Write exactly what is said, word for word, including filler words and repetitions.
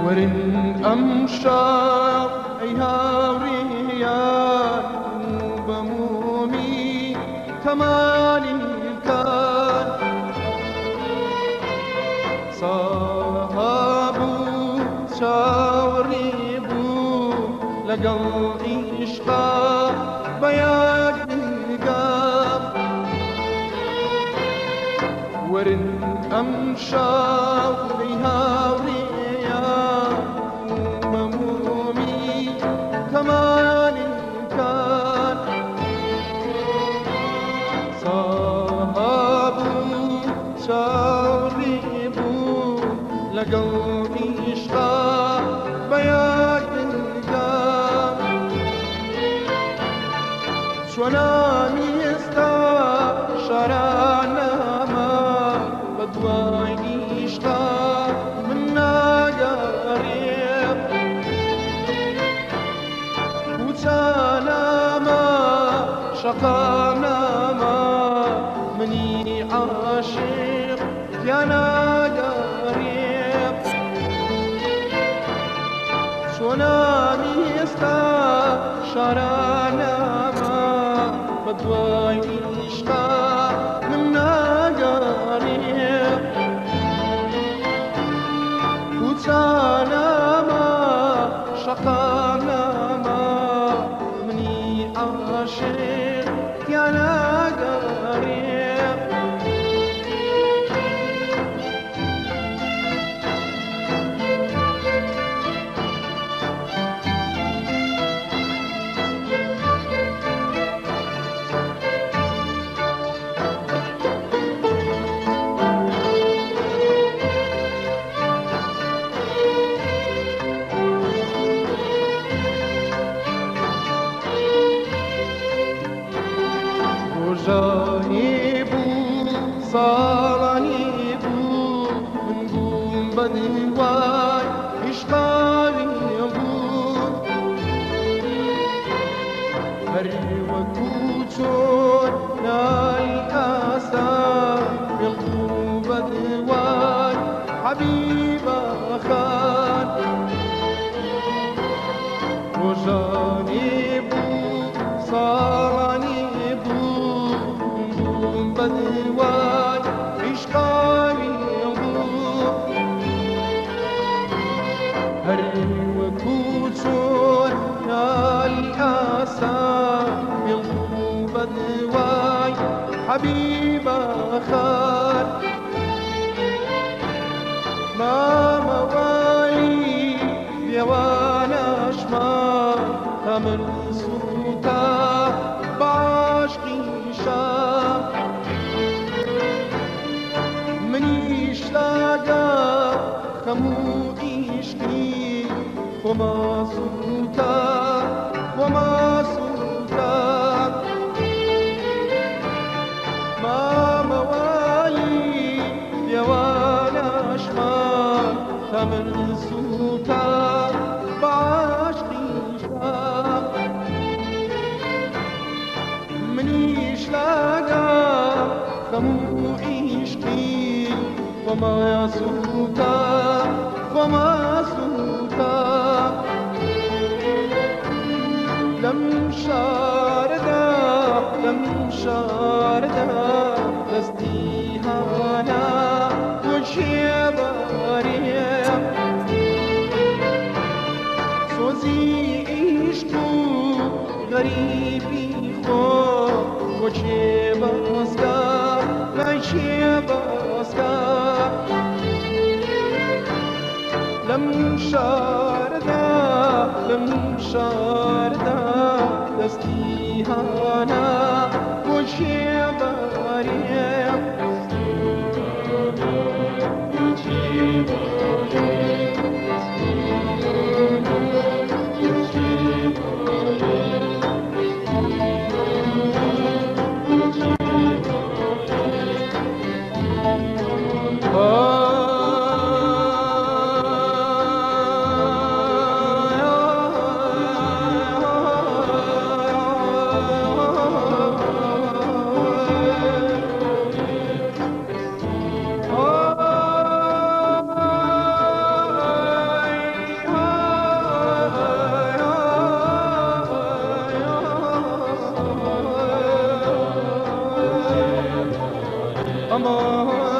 ورن أمشار أي هاوريان بمومي تمالي كان صهابو شاوريبو لقل إشقا بياك نقام ورن أمشار أي هاوريان كمان كان صهابو شاربو لقل إشقا بياك القام شونامي استا شرانا ما بدواي إشقا منا قريب سلاما شقانا ما مني عاشق يا قريب شونامي استا شرانا ما بدواي إشقا منا قريب وسلاما شقانا عاشق يا قريب جايبو صالانيبو من قوم بدواي إشقاليبو هري وكوتون نالكاسا يلقو بدواي حبيبا خان وجانيبو صالانيبو بدواي إشقالي يضوء هري وكوتون الأسى يضوء بدواي حبيبا خال ما موالي بيوانا شمال تمن سوتا بعشقي شام خمو عشقي وما صوتا وما صوتا ما موالي يوانا شمال تمر صوتا بعشقي شام منيش لاقا خمو عشقي وما صوتا وما صوتا لم شاردا لم شاردا دستي هانا وشي باريم سوزي عشقو غريبي خو وشي باسكا وشي باسكا لم شاردا لم شاردا دستي هانا وشي باريم امان